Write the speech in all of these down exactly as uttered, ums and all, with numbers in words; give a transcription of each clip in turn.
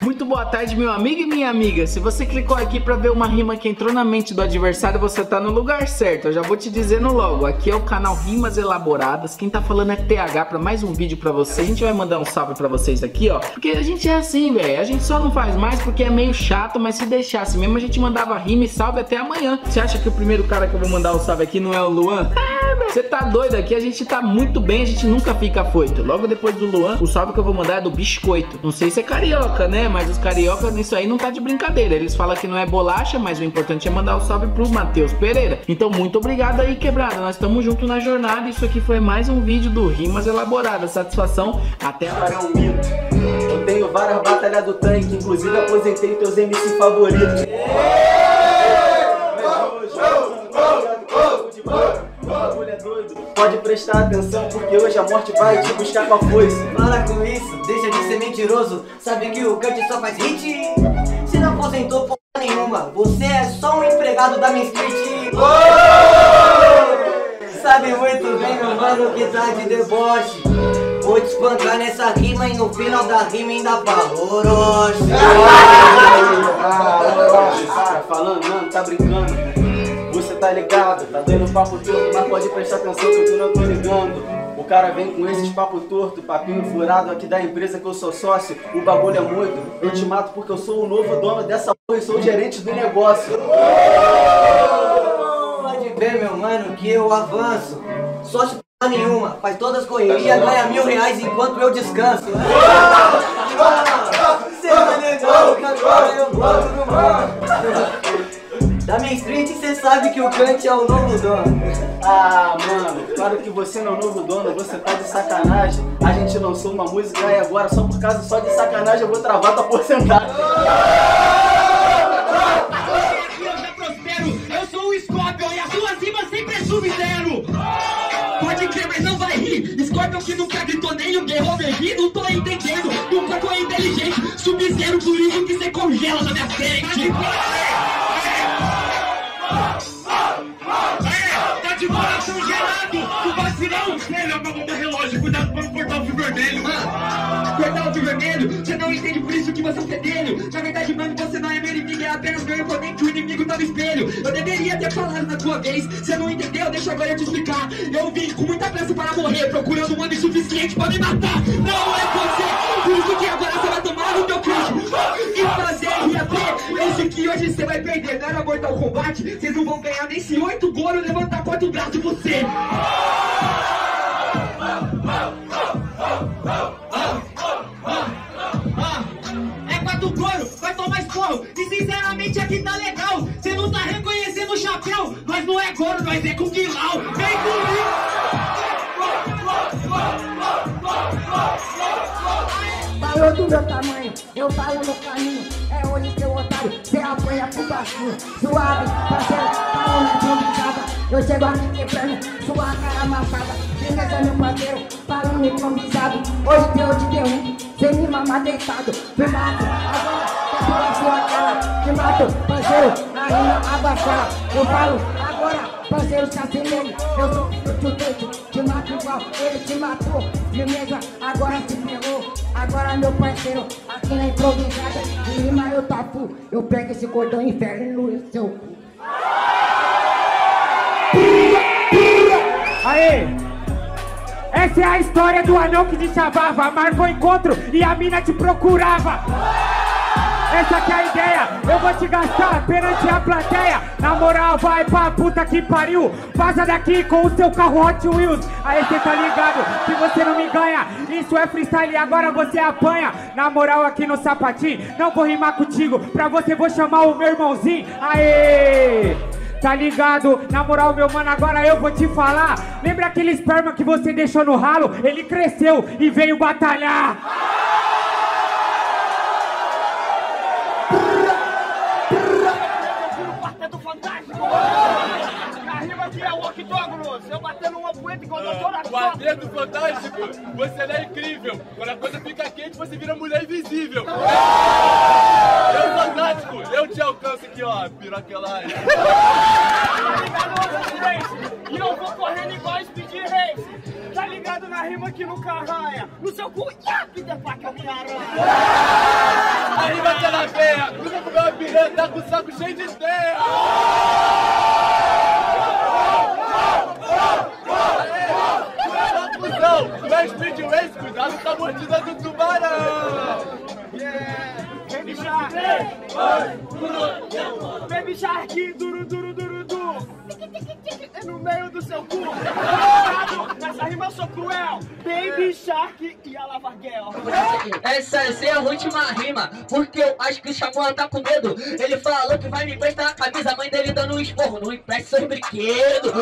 Muito boa tarde, meu amigo e minha amiga. Se você clicou aqui pra ver uma rima que entrou na mente do adversário, você tá no lugar certo. Eu já vou te dizendo logo, aqui é o canal Rimas Elaboradas. Quem tá falando é T H pra mais um vídeo pra você. A gente vai mandar um salve pra vocês aqui, ó, porque a gente é assim, velho. A gente só não faz mais porque é meio chato, mas se deixasse mesmo, a gente mandava rima e salve até amanhã. Você acha que o primeiro cara que eu vou mandar um salve aqui não é o Luan? Você tá doido aqui? A gente tá muito bem, a gente nunca fica afoito. Logo depois do Luan, o salve que eu vou mandar é do Biscoito. Não sei se é carioca, né? Mas os carioca nisso aí não tá de brincadeira. Eles falam que não é bolacha, mas o importante é mandar o salve pro Matheus Pereira. Então muito obrigado aí, quebrada. Nós estamos juntos na jornada. Isso aqui foi mais um vídeo do Rimas Elaboradas. Satisfação, até agora é um mito. Eu tenho várias batalhas do tanque, inclusive aposentei teus M C favoritos. Pode prestar atenção, porque hoje a morte vai te buscar com a foice. Para com isso, deixa de ser mentiroso. Sabe que o Kant só faz hit? Se não aposentou porra nenhuma, você é só um empregado da Main Street. Oh! Sabe muito bem, meu mano, que tá de deboche. Vou te espancar nessa rima e no final da rima ainda falo Orochi. Ah, Orochi, cara, falando, mano, tá brincando. Você tá ligado, tá dando papo torto, mas pode prestar atenção que eu não tô ligando. O cara vem com esses papo torto, papinho furado aqui da empresa que eu sou sócio. O bagulho é muito, eu te mato porque eu sou o novo dono dessa porra e sou o gerente do negócio. Pode ver, meu mano, que eu avanço. Sócio porra nenhuma, faz todas as correrias, ganha mil reais enquanto eu descanso. Você tá ligado que agora eu gosto do mundo. Da Main Street cê sabe que o Kant é o novo dono. Ah, mano, claro que você não é o novo dono, você tá de sacanagem. A gente lançou uma música e agora só por causa só de sacanagem eu vou travar tua porcentagem. Eu já prospero, eu sou o Scorpion e a sua rima sempre é sub-zero. Pode crer, mas não vai rir. Scorpion que nunca gritou nem o Guerra ri, não tô entendendo. Nunca foi inteligente, sub-zero, por isso que cê congela na minha frente. Tá de coração gelado, o vacilão. Ele apagou meu relógio, cuidado pra não cortar o fio vermelho. Ah, cortar o fio vermelho, você não entende, por isso que você é um fedelho. Na verdade, mano, você não é meu inimigo, é apenas meu oponente, o inimigo tá no espelho. Eu deveria ter falado na tua vez, você não entendeu, deixa agora eu te explicar. Eu vim com muita pressa para morrer, procurando um homem suficiente pra me matar. Não é você, por isso que agora você vai tomar o teu crush e fazer R A P. Esse que hoje você vai perder, não era Mortal Kombat. Vocês não vão ganhar nem se oito goro levantar quatro braços de você. É quatro goro, vai tomar esporro. E sinceramente aqui tá legal. Você não tá reconhecendo o chapéu. Nós não é goro, nós é Kung Lao. Vem comigo. Falou do meu tamanho, eu falo no caminho. É hoje seu otário, cê apanha pro baixinho. Suave, parceiro, falando de improvisada. Eu chego aqui quebrando sua cara amassada. Beleza, meu parceiro, falando improvisado. Hoje eu te derrubo, cê me mama deitado. Me mato, agora é pela sua cara. Te mato, parceiro, na rima abaixada. Eu falo agora, parceiro, se assemelha. Eu sou o deito, te mato igual, ele te matou. Firmeza, agora se ferrou. Agora meu parceiro, aqui na improvisada, de rima eu tapo. Eu pego esse cordão e enfermo no seu cu. Aê! Essa é a história do anão que te chamava, marcou encontro e a mina te procurava. Essa que é a ideia, eu vou te gastar perante a plateia. Na moral, vai pra puta que pariu. Passa daqui com o seu carro Hot Wheels. Aí cê tá ligado que você não me ganha. Isso é freestyle, agora você apanha. Na moral, aqui no sapatinho, não vou rimar contigo. Pra você vou chamar o meu irmãozinho. Aê! Tá ligado? Na moral, meu mano, agora eu vou te falar. Lembra aquele esperma que você deixou no ralo? Ele cresceu e veio batalhar. Aqui é o octógono, se eu bater numa poeta igual a doutora O Quarteto Fantástico, você é incrível. Quando a coisa fica quente, você vira mulher invisível. Eu fantástico, eu te alcanço aqui, ó, piroquelagem. E eu vou correndo igual Speed Race. Tá ligado na rima que nunca arranha. No seu cu, que depois que eu me aranha. Aí com o saco cheio de ideia. Não, não é Speed Race, cuidado com a mordida do tubarão! Yeah! Baby Shark! Baby Shark! Duro, duro, duro, duro! É no meio do seu cu! Nessa rima eu sou cruel! Baby Shark e a Lavarguel! Essa, essa é a última rima, porque eu acho que o Xamã tá com medo. Ele falou que vai me emprestar a camisa, a mãe dele dando um esporro. Não empresta seus brinquedos!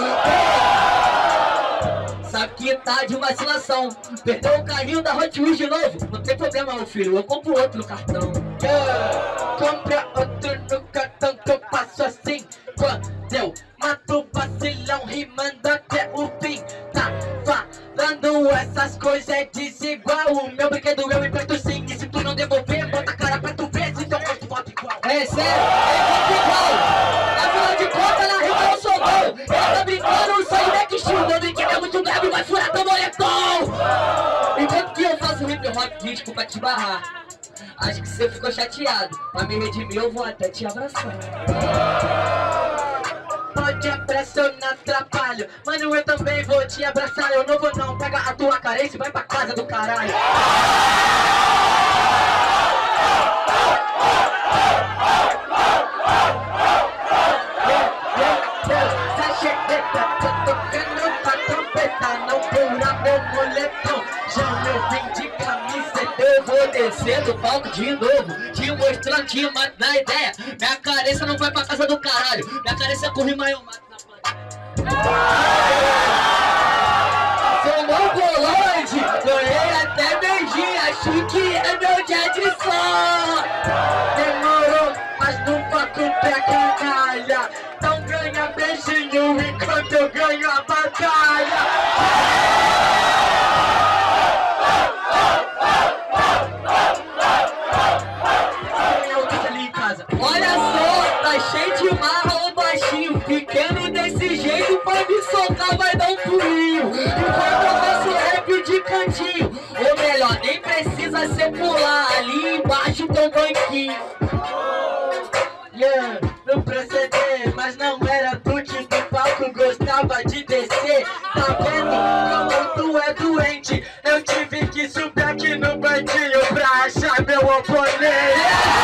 Sabe que tá de vacilação. Perdeu o carrinho da Hot Wheels de novo. Não tem problema, meu filho, eu compro outro no cartão. Yeah. Compra outro no cartão que eu faço assim. Quando eu mato o vacilão, rimando até o fim. Tá falando essas coisas é desigual. O meu brinquedo eu empresto sim. E se tu não devolver, bota a cara pra tu ver. Então eu voto igual. É sério, é voto igual. Afinal de contas, na rima eu sou bom. Ele tá brincando, eu sou o Mac Steel. Meu brinquedo é muito grave, vai furar teu moletom. Enquanto que eu faço hip hop disco pra te barrar, acho que você ficou chateado. Pra me redimir eu vou até te abraçar. Pode abraçar, eu não atrapalho. Mano, eu também vou te abraçar. Eu não vou não, pega a tua carência e vai pra casa do caralho. Não pula meu moletom. Já eu vim de camiseta, eu vou descer do palco de novo, te mostrando, te mato na ideia. Minha carência não vai pra casa do caralho. Minha carência com rima eu mato na parede. Sou mongoloide, ganhei até beijinho, acho que é meu dia de sol. Demorou, mas não pra comprar canalha. Não ganha beijinho enquanto eu ganho a batalha. Olha só, tá cheio de marra o baixinho. Pequeno desse jeito, pra me soltar vai dar um pulinho. Enquanto eu faço rap de cantinho, ou melhor, nem precisa ser pular. Ali embaixo tem um banquinho. Yeah, no proceder, mas não era do tipo palco, gostava de descer. Tá vendo como tu é doente? Eu tive que subir aqui no banquinho pra achar meu oponente.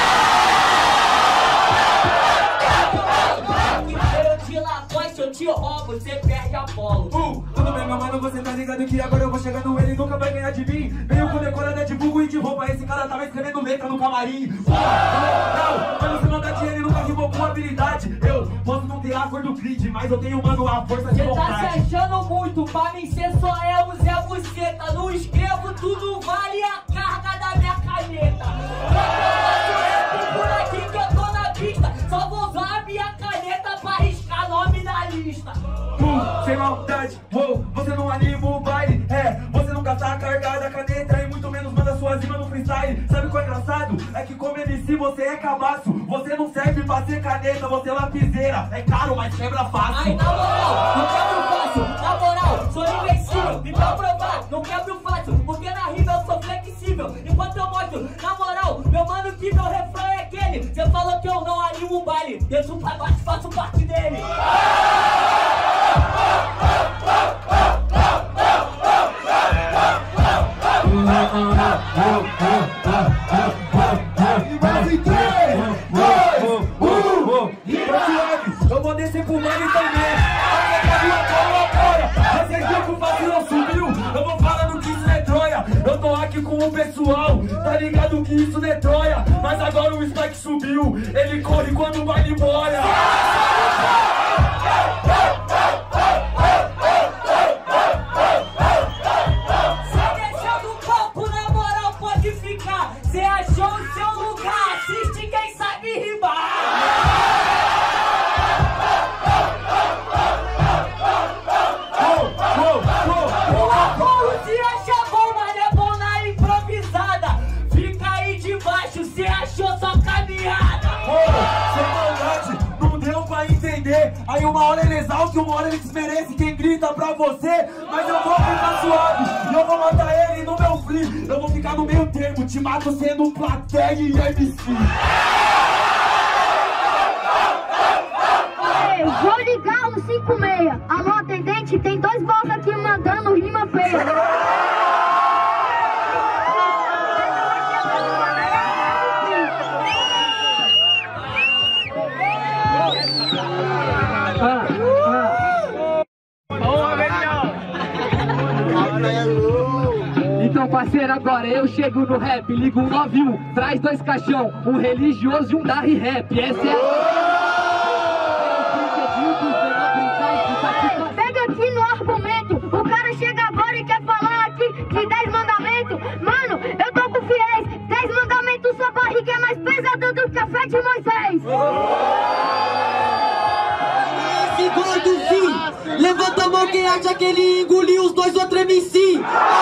Se eu te roubo, você perde a bola. Uh, tudo bem, meu mano, você tá ligado que agora eu vou chegando, ele nunca vai ganhar de mim. Veio com decorada de vulgo e de roupa, esse cara tava escrevendo letra no camarim. Uh, não, mas você não dá dinheiro e nunca rimou com habilidade. Eu posso não ter a cor do grid, mas eu tenho, mano, a força de vontade. Você tá se achando muito, pra mim ser só é o Zé Buceta. Não escrevo, tudo vale a carga da minha caneta. Por aqui que eu tô na pista, só vou usar a minha caneta pra riscar nome na lista. Uh, sem maldade, wow, você não anima o baile. É, você não gasta a carga da caneta e muito menos manda suas rimas no freestyle. Sabe o que é engraçado? É que como M C você é cabaço. Você não serve pra ser caneta, você é lapiseira. É caro, mas quebra fácil. Ai, na moral, não quebro fácil. Na moral, sou invencível. E pra provar, não quebro fácil. Porque na rima eu sou flexível. Enquanto eu mostro, na moral, meu mano, que meu refrão é aquele. Você falou que eu não animo o baile, desço o pagode, faço parte dele. Eu vou descer pro mano também. Vocês viram que o vacilão subiu? Eu vou falando que isso não é Troia. Eu tô aqui com o pessoal, tá ligado que isso não é Troia. Mas agora o Spike subiu, ele corre quando o baile boia. Cê deixando o copo, na moral, pode ficar. Cê achou o seu lugar, assiste quem sabe rimar. O Apolo se acha bom, mas é bom na improvisada. Fica aí debaixo, cê achou só caminhada. Sem maldade, não deu pra entender. Aí uma hora ele exalta e uma hora ele desmerece quem grita pra você. Mas eu vou ficar suave e eu vou matar ele no meu free. Eu vou ficar no meio termo, te mato sendo plateia e M C. Paulo cinco seis. Alô, atendente, tem dois baldos aqui mandando rima feia. Então, parceiro, agora eu chego no rap, ligo um nove um, traz dois caixão, um religioso e um da rap. Essa é a... Pega aqui no argumento, o cara chega agora e quer falar aqui de dez mandamentos. Mano, eu tô com fiéis, dez mandamentos, sua barriga é mais pesada do que a fé de Moisés. Esse gordo sim, levanta a mão quem acha que ele engoliu os dois outros M C.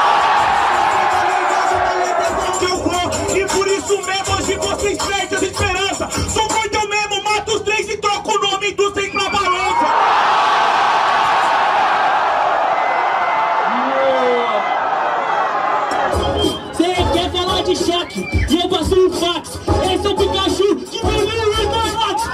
E por isso mesmo hoje vocês perdem a esperança. Sou muito eu mesmo, mato os três e troco o nome dos três pra balança. Cê quer falar de choque e eu passo um fax. Esse é o Pikachu que veio no Interlax.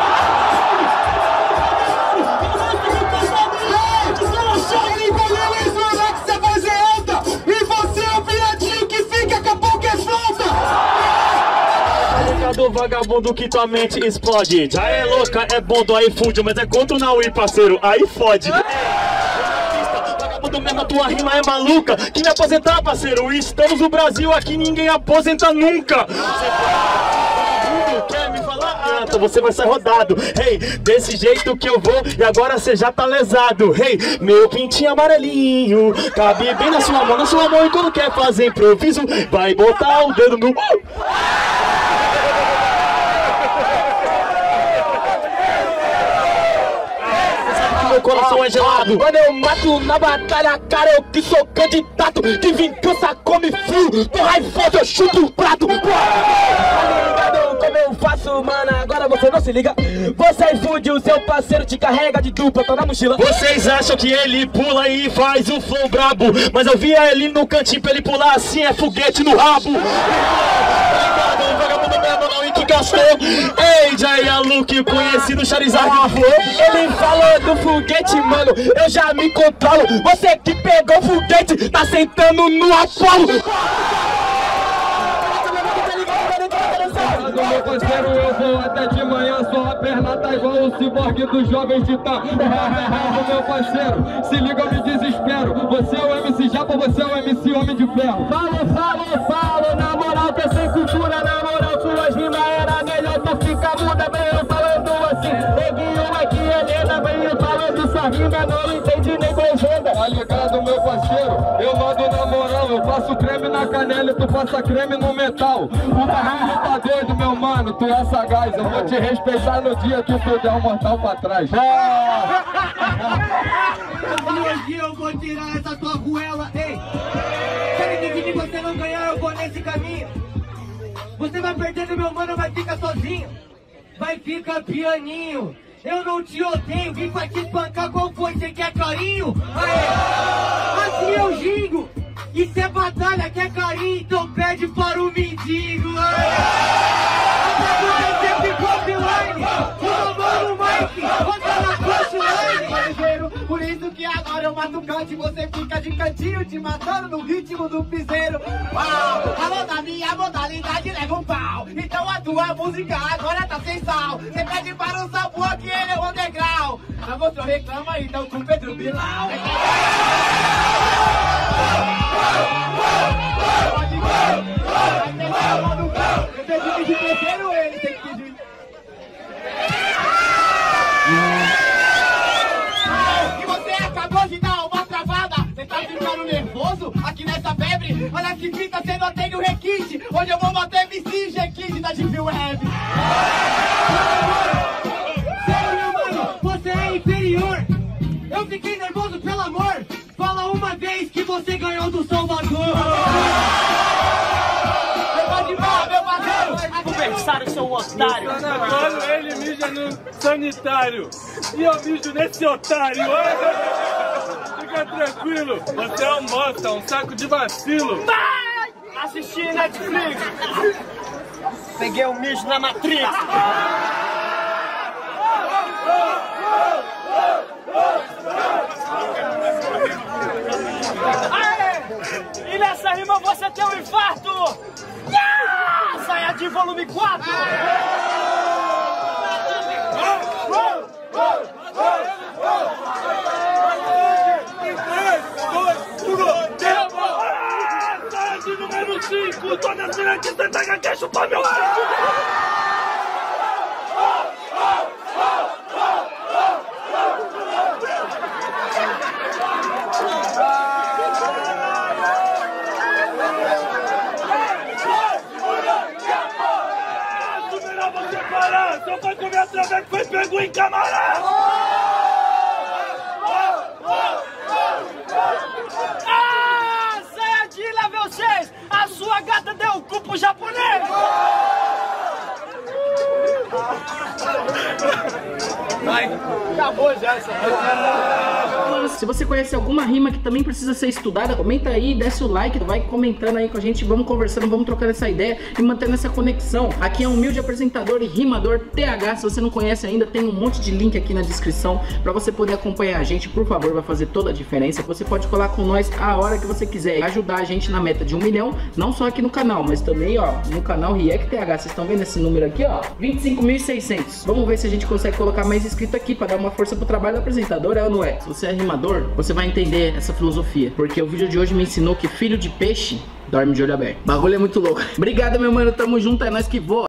Do vagabundo que tua mente explode. Já é louca, é bom do iFood, mas é contra o Naui, parceiro, aí fode. Vagabundo mesmo, a tua rima é maluca. Que me aposentar, parceiro, estamos no Brasil, aqui ninguém aposenta nunca. Quer me falar? Ah, então você vai ser rodado. Hey, desse jeito que eu vou e agora você já tá lesado. Hey, meu pintinho amarelinho cabe bem na sua mão, na sua mão. E quando quer fazer improviso, vai botar o dedo no... Meu coração é gelado. Quando eu mato na batalha, cara, eu que sou candidato. Que vingança come frio. Com raiva eu chuto o prato. Tá ligado como eu faço, mano? Agora você não se liga. Você fude, o seu parceiro te carrega de dupla, tá na mochila. Vocês acham que ele pula e faz um flow brabo, mas eu via ele no cantinho pra ele pular assim, é foguete no rabo. Vagabundo mesmo não que gastou. Ei, Jaya Luke, conhecido Charizard do Flow. Ele falou do foguete, mano, eu já me controlo. Você que pegou o foguete, tá sentando no Apolo. Meu parceiro, eu vou até de manhã, só a perna tá igual o ciborgue dos jovens titã. Meu parceiro, se liga, eu me desespero. Você é o M C Japa, você é o M C Homem de Ferro. Falo, falo, falo, na moral, que é sem cultura, na moral, suas rimas era melhor tu ficar muda, bem eu falando assim. Neguinho aqui, Helena, bem eu falando sua rima, não entendi nem legenda. Tá ligado, meu parceiro, eu mando na moral, eu passo creme na canela e tu passa creme no metal. O barulho tá doido, meu mano, tu é sagaz, eu vou te respeitar no dia que tu der um mortal pra trás. Hoje eu vou tirar essa tua goela, ei. Quero dividir, você não ganhar, eu vou nesse caminho. Você vai perdendo, meu mano, vai ficar sozinho. Vai ficar pianinho. Eu não te odeio, vim pra te espancar, qual foi? Você quer carinho? Aê. Assim eu gingo. Isso é batalha, quer carinho, então pede para o mendigo. Você ficou offline, o mano Mike, bota na punchline. Por isso que agora eu mato o cante, você fica de cantinho, te matando no ritmo do piseiro. Uau, alô, da minha modalidade leva um pau, então a tua música agora tá sem sal. Você pede para o sabor que ele é o underground, mas você reclama então com o Pedro Bilal. E você acabou de dar uma travada. Você tá ficando nervoso aqui nessa febre? Olha que fita, você não tem o requinte. Hoje eu vou bater M C G-Kid da Deep Web. Sério, mano, você é inferior. Eu fiquei nervoso, pelo amor. Fala uma vez que você ganhou do Salvador. Conversaram, seu otário. Agora ele mija no sanitário e eu mijo nesse otário. Fica tranquilo, você é um bosta, um saco de vacilo. Vai assistir Netflix. Peguei um mijo na Matrix. E nessa rima você tem um infarto. Ah, Sayajin volume quatro. Sayajin número cinco. Toda as minas que você pega quer chupar meu cinco. Só foi comer através que foi pego em camarão! Ah, Sayajin level seis! A sua gata deu o cu pro japonês! Vai, acabou já essa. Se você conhece alguma rima que também precisa ser estudada, comenta aí, desce o like, vai comentando aí com a gente, vamos conversando, vamos trocando essa ideia e mantendo essa conexão. Aqui é um humilde apresentador e rimador T H, se você não conhece ainda, tem um monte de link aqui na descrição pra você poder acompanhar a gente, por favor, vai fazer toda a diferença. Você pode colar com nós a hora que você quiser, ajudar a gente na meta de um milhão, não só aqui no canal, mas também, ó, no canal React T H, vocês estão vendo esse número aqui, ó, vinte e cinco mil e seiscentos. Vamos ver se a gente consegue colocar mais inscrito aqui pra dar uma força pro trabalho do apresentador, é ou não é? Se você é rimador, você vai entender essa filosofia, porque o vídeo de hoje me ensinou que filho de peixe dorme de olho aberto. O bagulho é muito louco. Obrigado, meu mano, tamo junto, é nóis que voa.